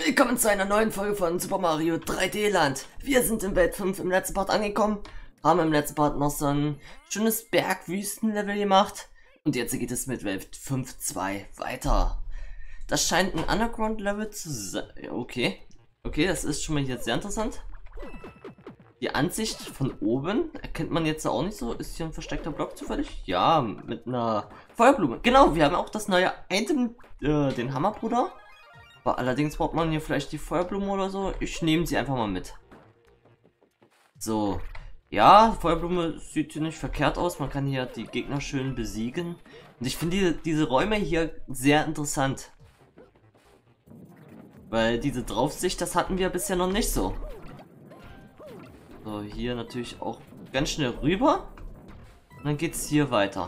Willkommen zu einer neuen Folge von Super Mario 3D Land. Wir sind in Welt 5 im letzten Part angekommen, haben im letzten Part noch so ein schönes Bergwüstenlevel gemacht und jetzt geht es mit Welt 5.2 weiter. Das scheint ein Underground-Level zu sein. Okay, das ist schon mal hier sehr interessant. Die Ansicht von oben erkennt man jetzt auch nicht so. Ist hier ein versteckter Block zufällig? Ja, mit einer Feuerblume. Genau, wir haben auch das neue Item, den Hammerbruder. Aber allerdings braucht man hier vielleicht die Feuerblume oder so. Ich nehme sie einfach mal mit. So. Ja, Feuerblume sieht hier nicht verkehrt aus. Man kann hier die Gegner schön besiegen. Und ich finde diese Räume hier sehr interessant. Weil diese Draufsicht, das hatten wir bisher noch nicht so. So, hier natürlich auch ganz schnell rüber. Und dann geht's hier weiter.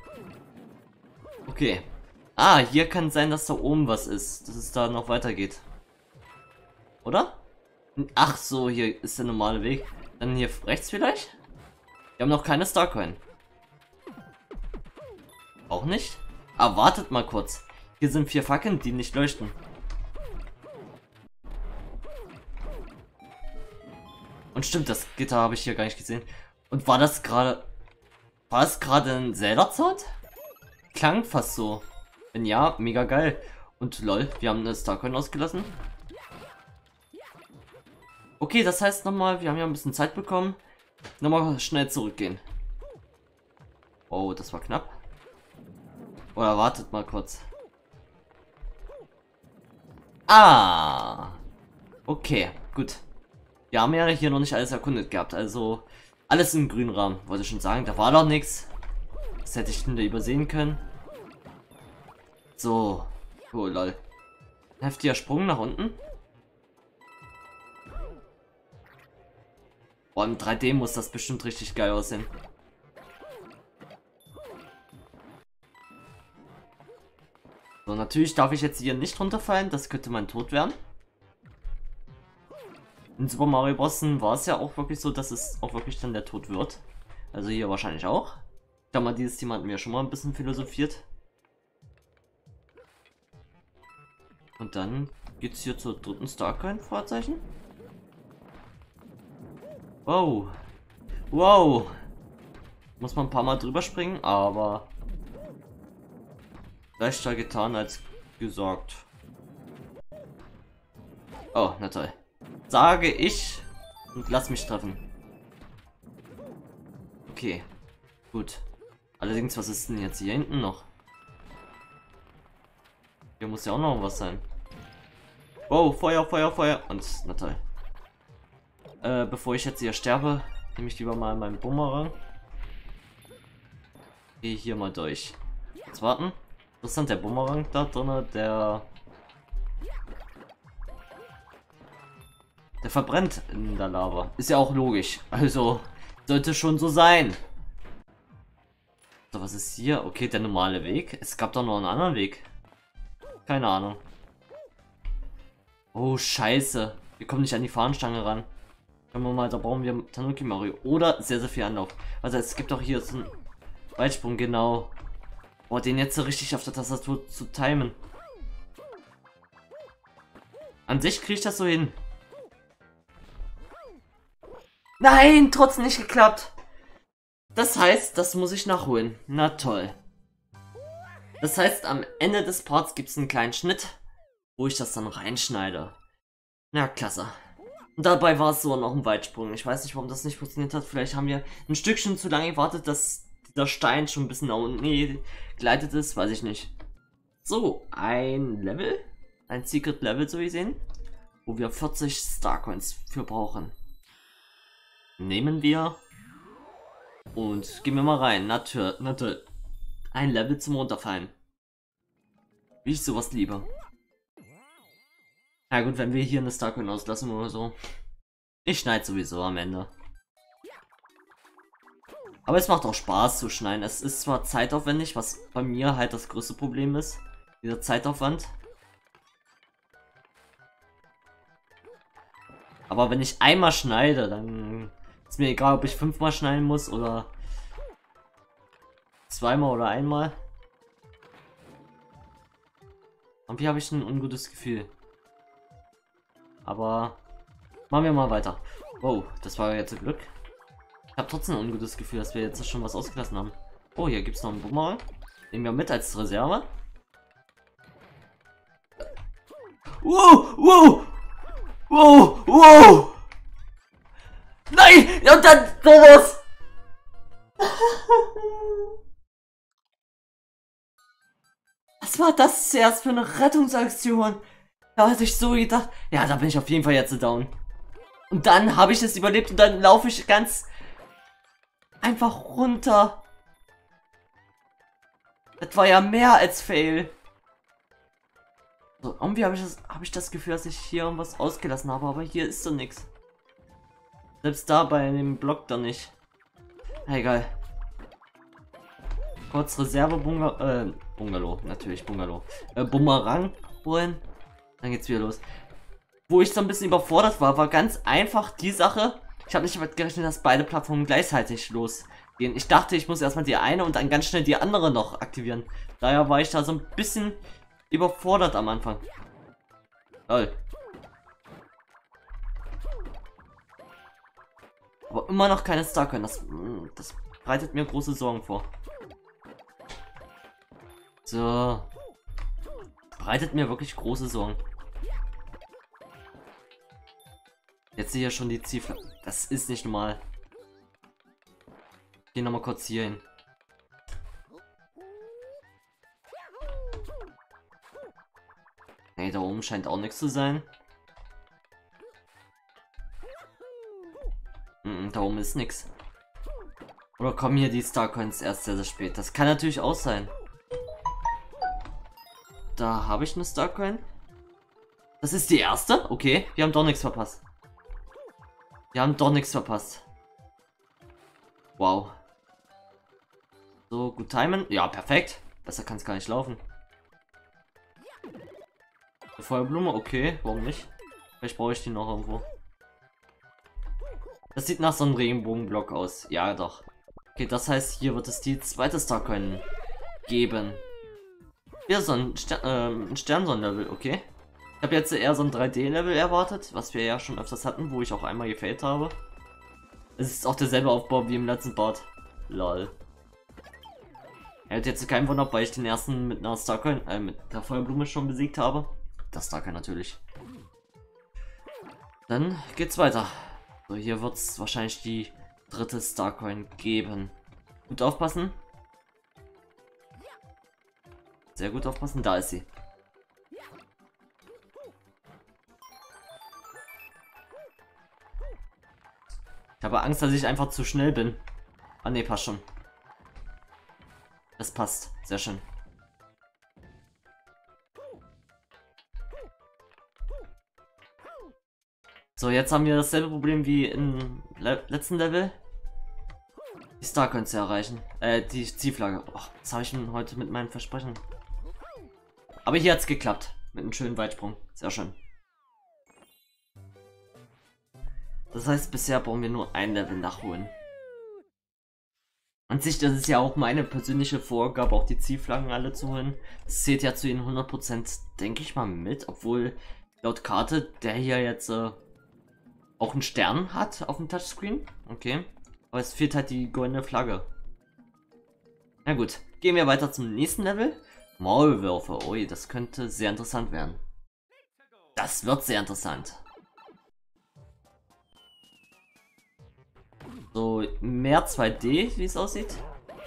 Okay. Ah, hier kann sein, dass da oben was ist, dass es da noch weitergeht. Oder? Ach so, hier ist der normale Weg. Dann hier rechts vielleicht? Wir haben noch keine Starcoin. Auch nicht? Ah, wartet mal kurz. Hier sind 4 Fackeln, die nicht leuchten. Und stimmt, das Gitter habe ich hier gar nicht gesehen. Und war das gerade... War es gerade ein Zelda-Sound? Klang fast so. Wenn ja, mega geil. Und lol, wir haben eine Starcoin ausgelassen. Okay, das heißt nochmal, wir haben ja ein bisschen Zeit bekommen. Nochmal schnell zurückgehen. Oh, das war knapp. Oder wartet mal kurz. Ah! Okay, gut. Wir haben ja hier noch nicht alles erkundet gehabt, also alles im grünen Rahmen. Wollte ich schon sagen, da war doch nichts. Das hätte ich übersehen können. So. Oh lol. Heftiger Sprung nach unten. Boah, im 3D muss das bestimmt richtig geil aussehen. So, natürlich darf ich jetzt hier nicht runterfallen, das könnte mein Tod werden. In Super Mario Bros. War es ja auch wirklich so, dass es auch wirklich dann der Tod wird. Also hier wahrscheinlich auch. Da mal dieses Thema hatten wir schon mal ein bisschen philosophiert. Und dann geht's hier zur dritten Starcoin, Vorzeichen. Wow. Wow. Muss man ein paar Mal drüber springen, aber leichter getan als gesagt. Oh, na toll. Sage ich und lass mich treffen. Okay, gut. Allerdings, was ist denn jetzt hier hinten noch? Hier muss ja auch noch was sein. Wow, Feuer, Feuer, Feuer. Und na toll. Bevor ich jetzt hier sterbe, nehme ich lieber mal meinen Bumerang. Gehe hier mal durch. Jetzt warten. Interessant, der Bumerang da drin, der verbrennt in der Lava. Ist ja auch logisch. Also, sollte schon so sein. So, was ist hier? Okay, der normale Weg. Es gab doch noch einen anderen Weg. Keine Ahnung. Oh, scheiße. Wir kommen nicht an die Fahnenstange ran. Schauen wir mal, da brauchen wir Tanuki Mario. Oder sehr, sehr viel Anlauf. Also, es gibt auch hier so einen Weitsprung, genau. Boah, den jetzt so richtig auf der Tastatur zu timen. An sich kriege ich das so hin. Nein, trotzdem nicht geklappt. Das heißt, das muss ich nachholen. Na toll. Das heißt, am Ende des Parts gibt es einen kleinen Schnitt, wo ich das dann reinschneide. Na, klasse. Und dabei war es so noch ein Weitsprung. Ich weiß nicht, warum das nicht funktioniert hat. Vielleicht haben wir ein Stückchen zu lange gewartet, dass dieser Stein schon ein bisschen nach unten gleitet ist. Weiß ich nicht. So, ein Level. Ein Secret Level, so wie sehen. Wo wir 40 Starcoins für brauchen. Nehmen wir. Und gehen wir mal rein. Natürlich. Ein Level zum Runterfallen. Wie ich sowas liebe. Na gut, wenn wir hier eine Starcoin auslassen oder so. Ich schneide sowieso am Ende. Aber es macht auch Spaß zu schneiden. Es ist zwar zeitaufwendig, was bei mir halt das größte Problem ist. Dieser Zeitaufwand. Aber wenn ich einmal schneide, dann ist mir egal, ob ich 5-mal schneiden muss oder 2-mal oder 1-mal. Und wie habe ich ein ungutes Gefühl? Aber machen wir mal weiter. Wow, das war jetzt Glück. Ich habe trotzdem ein ungutes Gefühl, dass wir jetzt schon was ausgelassen haben. Oh, hier gibt es noch einen Bumerang. Nehmen wir mit als Reserve. Wow, wow, wow, wow. Nein, ja, und dann sowas. Was war das zuerst für eine Rettungsaktion? Da hatte ich so gedacht, ja, da bin ich auf jeden Fall jetzt down. Und dann habe ich es überlebt und dann laufe ich ganz einfach runter. Das war ja mehr als Fail. So, irgendwie habe ich das Gefühl, dass ich hier irgendwas ausgelassen habe, aber hier ist so nichts. Selbst da bei dem Block da nicht. Egal. Kurz Reserve Bungalow, natürlich Bungalow. Bumerang holen. Dann geht's wieder los. Wo ich so ein bisschen überfordert war, war ganz einfach die Sache. Ich habe nicht damit gerechnet, dass beide Plattformen gleichzeitig losgehen. Ich dachte, ich muss erstmal die eine und dann ganz schnell die andere noch aktivieren. Daher war ich da so ein bisschen überfordert am Anfang. Lol. Aber immer noch keine Starcoin. Das bereitet mir große Sorgen vor. So. Bereitet mir wirklich große Sorgen. Jetzt sehe ich ja schon die Zielflagge. Das ist nicht normal. Gehen nochmal kurz hier hin. Nee, da oben scheint auch nichts zu sein. Da oben ist nichts. Oder kommen hier die Starcoins erst sehr, sehr spät? Das kann natürlich auch sein. Da habe ich eine Starcoin. Das ist die erste? Okay, wir haben doch nichts verpasst. Wir haben doch nichts verpasst. Wow. So, gut timen. Ja, perfekt. Besser kann es gar nicht laufen. Eine Feuerblume, okay, warum nicht? Vielleicht brauche ich die noch irgendwo. Das sieht nach so einem Regenbogenblock aus. Ja, doch. Okay, das heißt, hier wird es die zweite Starcoin geben. Hier so ein Sternsonnen-Level, okay. Ich habe jetzt eher so ein 3D-Level erwartet, was wir ja schon öfters hatten, wo ich auch einmal gefailt habe. Es ist auch derselbe Aufbau wie im letzten Part. Lol. Er hat jetzt keinen Wunder, weil ich den ersten mit einer Starcoin, mit der Feuerblume schon besiegt habe. Das Starcoin natürlich. Dann geht's weiter. So, hier wird es wahrscheinlich die dritte Starcoin geben. Gut aufpassen. Sehr gut aufpassen, da ist sie. Ich habe Angst, dass ich einfach zu schnell bin. Ah ne, passt schon. Das passt, sehr schön. So, jetzt haben wir dasselbe Problem wie im letzten Level. Die Starcoins zu erreichen. Die Zielflagge. Oh, was habe ich denn heute mit meinem Versprechen? Aber hier hat es geklappt. Mit einem schönen Weitsprung. Sehr schön. Das heißt, bisher brauchen wir nur ein Level nachholen. An sich, das ist ja auch meine persönliche Vorgabe, auch die Zielflaggen alle zu holen. Das zählt ja zu ihnen 100%, denke ich mal, mit. Obwohl, laut Karte, der hier jetzt auch einen Stern hat auf dem Touchscreen. Okay. Aber es fehlt halt die goldene Flagge. Na gut, gehen wir weiter zum nächsten Level. Maulwürfe. Ui, das könnte sehr interessant werden. Das wird sehr interessant. So, mehr 2D, wie es aussieht.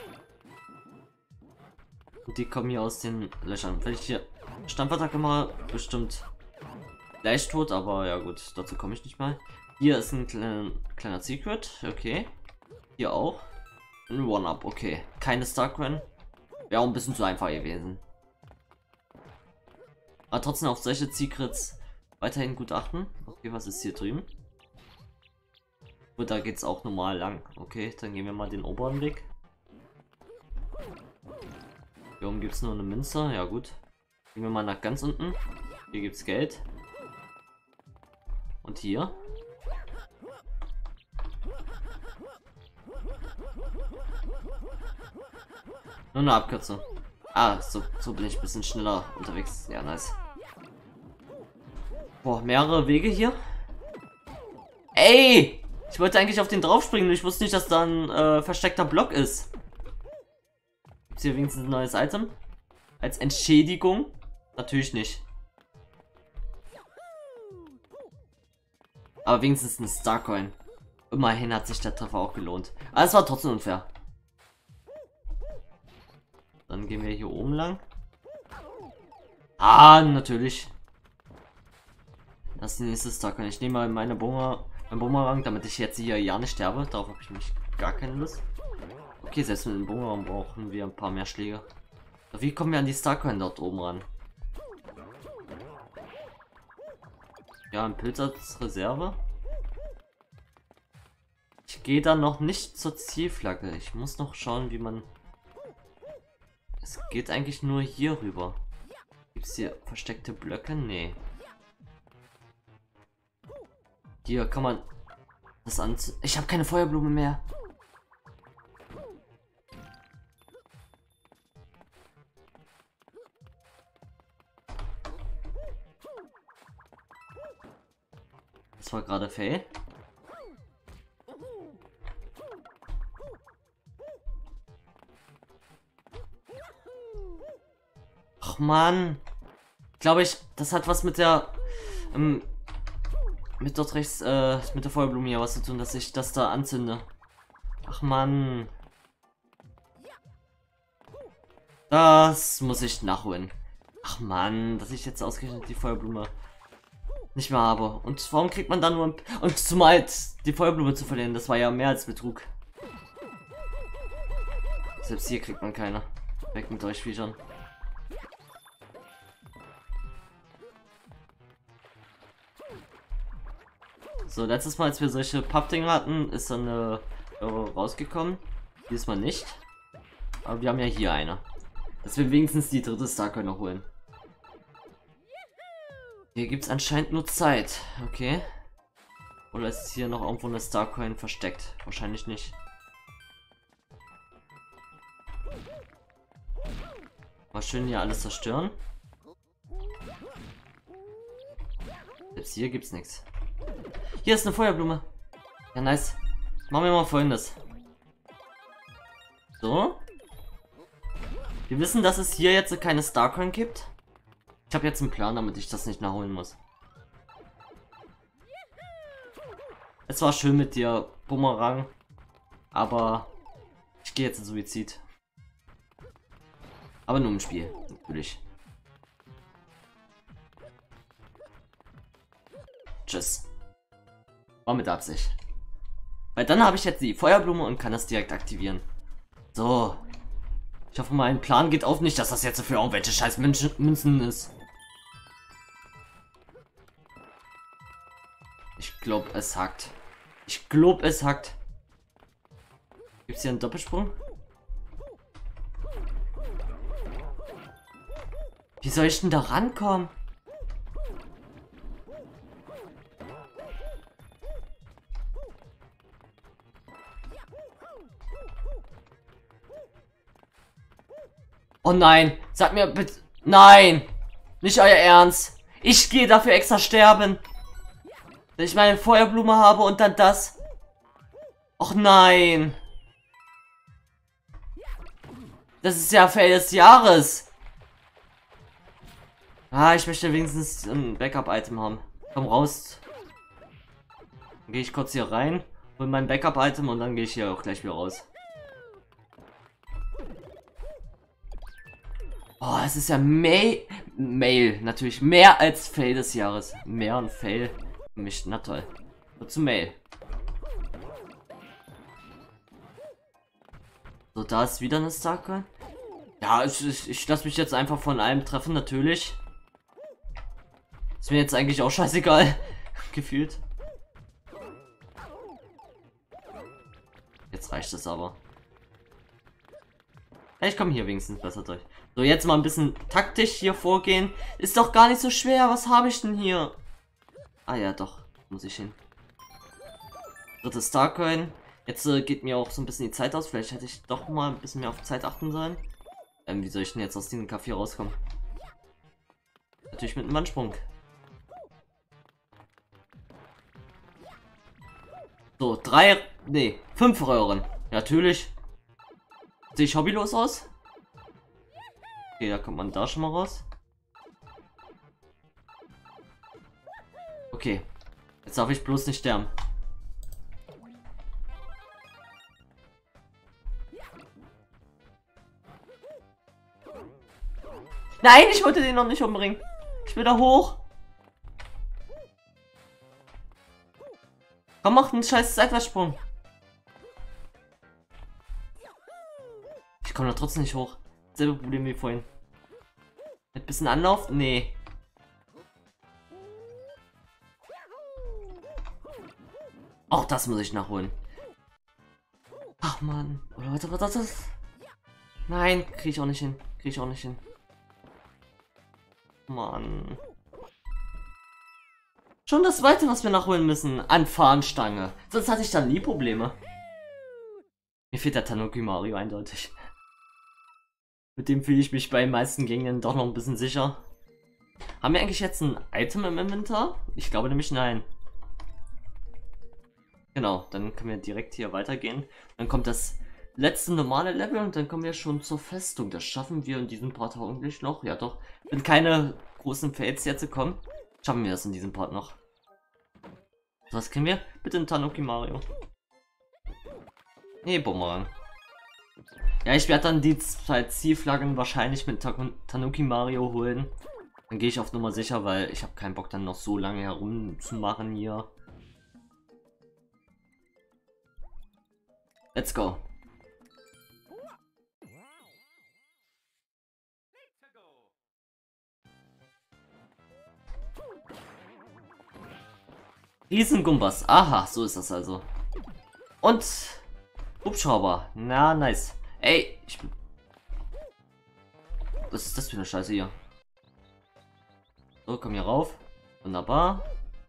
Und die kommen hier aus den Löchern. Wenn ich hier Stampfattacke mal, bestimmt gleich tot, aber ja gut, dazu komme ich nicht mal. Hier ist ein kleiner Secret, okay. Hier auch. Ein One-Up, okay. Keine Starcoin. Wäre auch ein bisschen zu einfach gewesen. Aber trotzdem auf solche Secrets weiterhin gut achten. Okay, was ist hier drüben? Gut, da geht's auch normal lang. Okay, dann gehen wir mal den oberen Weg. Hier oben gibt es nur eine Münze. Ja gut. Gehen wir mal nach ganz unten. Hier gibt's Geld. Und hier. Nur eine Abkürzung. Ah, so bin ich ein bisschen schneller unterwegs. Ja, nice. Boah, mehrere Wege hier. Ey! Ich wollte eigentlich auf den draufspringen und ich wusste nicht, dass da ein versteckter Block ist. Gibt's hier wenigstens ein neues Item? Als Entschädigung? Natürlich nicht. Aber wenigstens ein Starcoin. Immerhin hat sich der Treffer auch gelohnt. Aber es war trotzdem unfair. Dann gehen wir hier oben lang. Ah, natürlich. Das ist die nächste Starcoin. Ich nehme mal mein Bumerang, damit ich jetzt hier ja nicht sterbe. Darauf habe ich mich gar keine Lust. Okay, selbst mit dem Bumerang brauchen wir ein paar mehr Schläge. Wie kommen wir an die Starcoin dort oben ran? Ja, ein Pilz als Reserve. Ich gehe dann noch nicht zur Zielflagge. Ich muss noch schauen, wie man... Es geht eigentlich nur hier rüber. Gibt es hier versteckte Blöcke? Nee. Hier kann man das an... Ich habe keine Feuerblume mehr. Das war gerade fail. Ach man. Glaube ich, das hat was mit der mit dort rechts mit der Feuerblume hier was zu tun, dass ich das da anzünde. Ach man. Das muss ich nachholen. Ach man, dass ich jetzt ausgerechnet die Feuerblume nicht mehr habe. Und warum kriegt man dann nur und zumal die Feuerblume zu verlieren, das war ja mehr als Betrug. Selbst hier kriegt man keine. Weg mit euch Viechern. So, letztes Mal, als wir solche Pappdinger hatten, ist dann eine rausgekommen. Diesmal nicht. Aber wir haben ja hier eine. Dass wir wenigstens die dritte Starcoin noch holen. Hier gibt es anscheinend nur Zeit. Okay. Oder ist hier noch irgendwo eine Starcoin versteckt? Wahrscheinlich nicht. Mal schön hier alles zerstören. Selbst hier gibt's nichts. Hier ist eine Feuerblume. Ja, nice. Machen wir mal Folgendes. So. Wir wissen, dass es hier jetzt keine Starcoin gibt. Ich habe jetzt einen Plan, damit ich das nicht nachholen muss. Es war schön mit dir, Bumerang. Aber ich gehe jetzt in Suizid. Aber nur im Spiel, natürlich. Tschüss. War mit Absicht. Weil dann habe ich jetzt die Feuerblume und kann das direkt aktivieren. So. Ich hoffe, mein Plan geht auf, nicht, dass das jetzt für irgendwelche scheiß Münzen ist. Ich glaube, es hackt. Ich glaube, es hackt. Gibt es hier einen Doppelsprung? Wie soll ich denn da rankommen? Oh nein, sag mir bitte... Nein! Nicht euer Ernst! Ich gehe dafür extra sterben! Dass ich meine Feuerblume habe und dann das... Och nein! Das ist ja Fail des Jahres! Ah, ich möchte wenigstens ein Backup-Item haben. Komm raus. Dann gehe ich kurz hier rein, hol mein Backup-Item und dann gehe ich hier auch gleich wieder raus. Oh, es ist ja Mail, natürlich mehr als Fail des Jahres. Mehr und Fail gemischt, na toll. Nur zu Mail. So, da ist wieder eine Starcoin. Ja, ich lasse mich jetzt einfach von einem treffen, natürlich. Ist mir jetzt eigentlich auch scheißegal. Gefühlt. Jetzt reicht es aber. Ja, ich komme hier wenigstens besser durch. So, jetzt mal ein bisschen taktisch hier vorgehen. Ist doch gar nicht so schwer. Was habe ich denn hier? Ah ja, doch. Muss ich hin. Dritte Starcoin. Jetzt geht mir auch so ein bisschen die Zeit aus. Vielleicht hätte ich doch mal ein bisschen mehr auf Zeit achten sollen. Wie soll ich denn jetzt aus diesem Café rauskommen? Natürlich mit einem Wandsprung. So, 5 Röhren. Natürlich. Sehe ich hobbylos aus? Okay, da kommt man da schon mal raus. Okay. Jetzt darf ich bloß nicht sterben. Nein, ich wollte den noch nicht umbringen. Ich will da hoch. Komm, mach einen scheiß Seitwärtssprung. Ich komme da trotzdem nicht hoch. Selbe Problem wie vorhin. Mit bisschen Anlauf? Nee. Auch das muss ich nachholen. Ach man. Oder warte. Nein, kriege ich auch nicht hin. Mann. Schon das Zweite, was wir nachholen müssen. An Fahnenstange. Sonst hatte ich dann nie Probleme. Mir fehlt der Tanuki Mario eindeutig. Mit dem fühle ich mich bei den meisten Gegnern doch noch ein bisschen sicher. Haben wir eigentlich jetzt ein Item im Inventar? Ich glaube nämlich nein. Genau, dann können wir direkt hier weitergehen. Dann kommt das letzte normale Level und dann kommen wir schon zur Festung. Das schaffen wir in diesem Part hoffentlich noch. Ja doch, wenn keine großen Fails jetzt kommen, schaffen wir das in diesem Part noch. Was kriegen wir? Bitte ein Tanuki Mario. Nee, Bumerang. Ja, ich werde dann die 2 Zielflaggen wahrscheinlich mit Tanuki Mario holen. Dann gehe ich auf Nummer sicher, weil ich habe keinen Bock dann noch so lange herumzumachen hier. Let's go. Riesengumbas. Aha, so ist das also. Und Hubschrauber. Na, nice. Ey, was ist das für eine Scheiße hier? So, komm hier rauf. Wunderbar.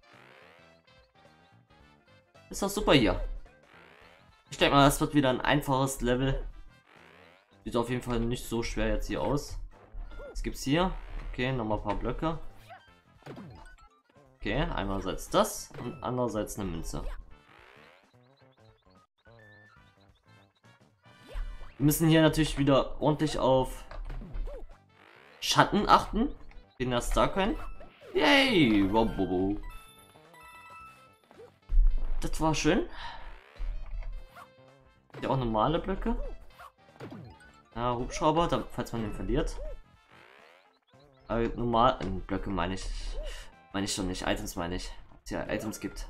Ist doch super hier. Ich denke mal, das wird wieder ein einfaches Level. Sieht auf jeden Fall nicht so schwer jetzt hier aus. Was gibt's hier? Okay, nochmal ein paar Blöcke. Okay, einerseits das und andererseits eine Münze. Wir müssen hier natürlich wieder ordentlich auf Schatten achten, den das da können. Yay! Wobobo. Das war schön. Hier auch normale Blöcke. Ja, Hubschrauber, falls man den verliert. Normal Blöcke meine ich schon nicht. Items meine ich. Es ja Items gibt.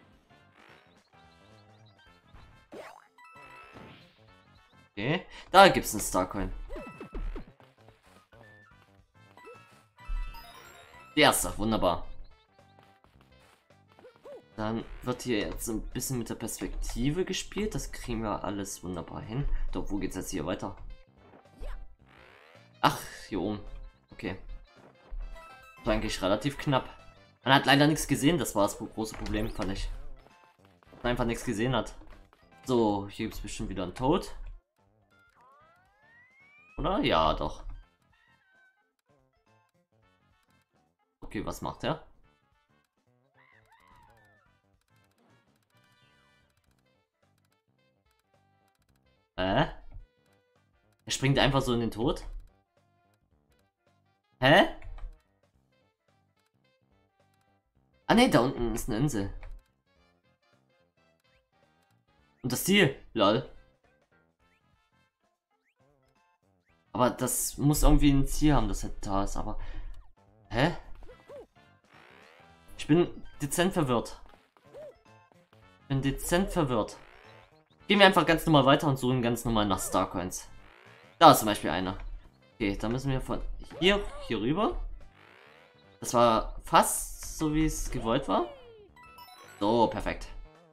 Okay, da gibt es einen Starcoin. Die erste, wunderbar. Dann wird hier jetzt ein bisschen mit der Perspektive gespielt. Das kriegen wir alles wunderbar hin. Doch, wo geht's jetzt hier weiter? Ach, hier oben. Okay. Das war eigentlich relativ knapp. Man hat leider nichts gesehen, das war das große Problem, fand ich. Man einfach nichts gesehen hat. So, hier gibt es bestimmt wieder einen Toad. Oder? Ja, doch. Okay, was macht er? Er springt einfach so in den Tod. Hä? Ah ne, da unten ist eine Insel. Und das Ziel, lol. Aber das muss irgendwie ein Ziel haben, das halt da ist, aber... Hä? Ich bin dezent verwirrt. Gehen wir einfach ganz normal weiter und suchen ganz normal nach Starcoins. Da ist zum Beispiel einer. Okay, da müssen wir von hier rüber. Das war fast so, wie es gewollt war. So, perfekt.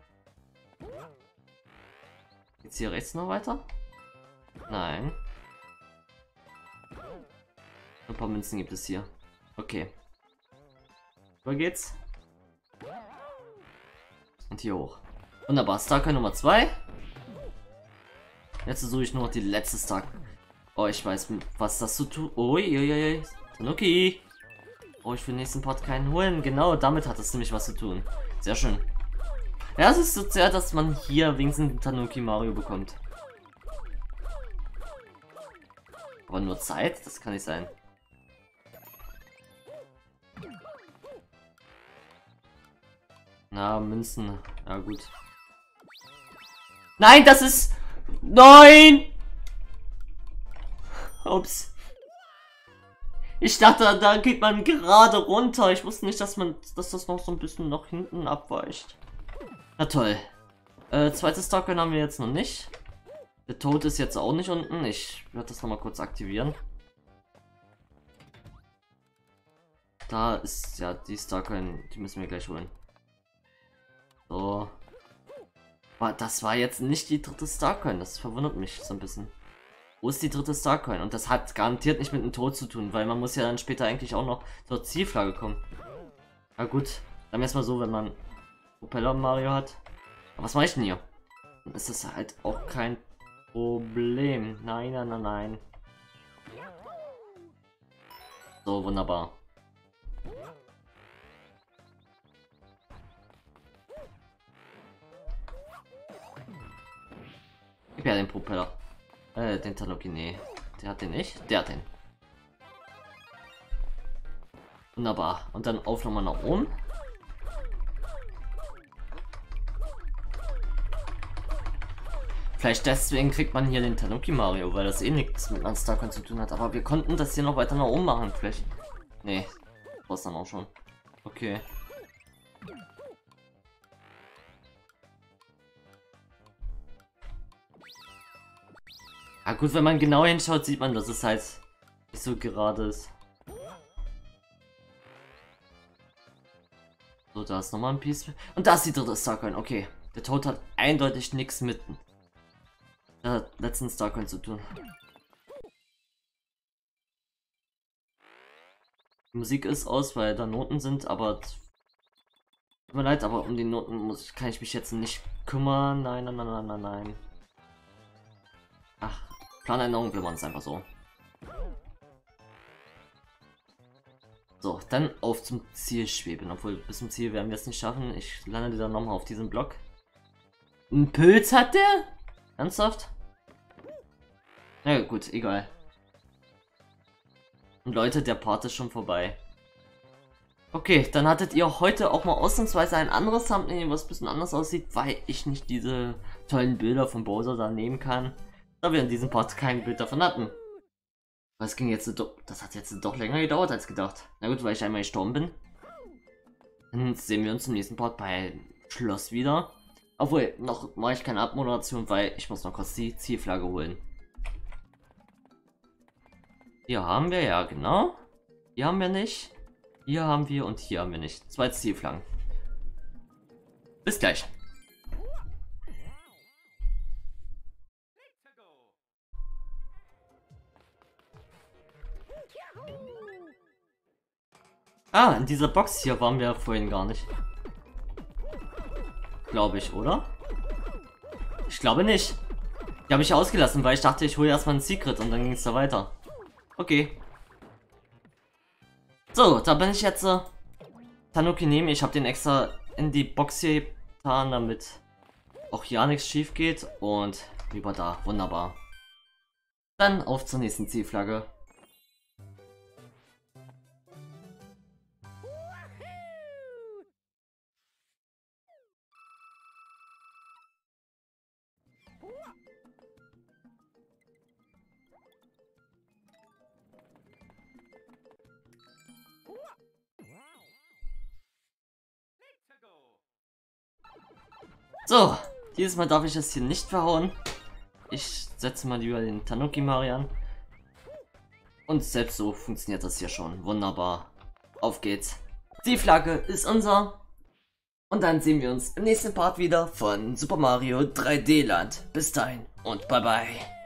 Jetzt hier rechts noch weiter? Nein. Ein paar Münzen gibt es hier. Okay. Wo geht's? Und hier hoch. Wunderbar, Starcoin Nummer 2. Jetzt suche ich nur noch die letzte Star. Oh, ich weiß, was das zu tun. Uiuiui. Tanuki. Oh, ich für den nächsten Part keinen holen. Genau, damit hat es nämlich was zu tun. Sehr schön. Ja, es ist so sehr, dass man hier wenigstens den Tanuki Mario bekommt. Aber nur Zeit? Das kann nicht sein. Na, Münzen. Ja, gut. Nein, das ist... Nein! Ups. Ich dachte, da geht man gerade runter. Ich wusste nicht, dass das noch so ein bisschen nach hinten abweicht. Na toll. Zweites Token haben wir jetzt noch nicht. Der Tod ist jetzt auch nicht unten. Ich werde das noch mal kurz aktivieren. Da ist ja die Starcoin, die müssen wir gleich holen. So. Aber das war jetzt nicht die dritte Starcoin, das verwundert mich so ein bisschen. Wo ist die dritte Starcoin? Und das hat garantiert nicht mit dem Tod zu tun, weil man muss ja dann später eigentlich auch noch zur Zielflagge kommen. Na gut, dann erstmal so, wenn man Propeller Mario hat. Aber was mache ich denn hier? Dann ist das halt auch kein Problem. Nein, nein, nein, nein. So, wunderbar. Gib ja den Propeller. Den Tanuki, nee. Der hat den nicht. Der hat den. Wunderbar. Und dann auf nochmal nach oben. Vielleicht deswegen kriegt man hier den Tanuki Mario, weil das eh nichts mit einem Starcoin zu tun hat. Aber wir konnten das hier noch weiter nach oben machen. Vielleicht. Nee. War's dann auch schon. Okay. Ja gut, wenn man genau hinschaut, sieht man, dass es halt nicht so gerade ist. So, da ist nochmal ein Piece. Und da ist die dritte Starcoin. Okay. Der Tod hat eindeutig nichts mit der letzten Starcoin zu tun. Die Musik ist aus, weil da Noten sind, aber tut mir leid, aber um die Noten kann ich mich jetzt nicht kümmern. Nein, nein, nein, nein, nein, nein. Ach, Planänderung will man es einfach so. So, dann auf zum Ziel schweben. Obwohl, bis zum Ziel werden wir es nicht schaffen. Ich lande dann nochmal auf diesem Block. Ein Pilz hat der? Ernsthaft? Na ja, gut, egal. Und Leute, der Part ist schon vorbei. Okay, dann hattet ihr heute auch mal ausnahmsweise ein anderes Thumbnail, was ein bisschen anders aussieht, weil ich nicht diese tollen Bilder von Bowser da nehmen kann. Da wir in diesem Part kein Bild davon hatten. Das ging jetzt doch, das hat jetzt doch länger gedauert als gedacht. Na gut, weil ich einmal gestorben bin. Dann sehen wir uns im nächsten Part bei Schloss wieder. Obwohl, noch mache ich keine Abmoderation, weil ich muss noch kurz die Zielflagge holen. Hier haben wir, ja genau. Hier haben wir nicht. Hier haben wir und hier haben wir nicht. Zwei Zielflaggen. Bis gleich. Ah, in dieser Box hier waren wir vorhin gar nicht. Glaube ich, oder? Ich glaube nicht. Die habe ich ausgelassen, weil ich dachte, ich hole erstmal ein Secret und dann ging es da weiter. Okay. So, da bin ich jetzt. Tanuki nehme. Ich habe den extra in die Box hier getan, damit auch ja nichts schief geht. Und lieber da. Wunderbar. Dann auf zur nächsten Zielflagge. So, dieses Mal darf ich das hier nicht verhauen. Ich setze mal lieber den Tanuki Mario an. Und selbst so funktioniert das hier schon. Wunderbar. Auf geht's. Die Flagge ist unser. Und dann sehen wir uns im nächsten Part wieder von Super Mario 3D Land. Bis dahin und bye bye.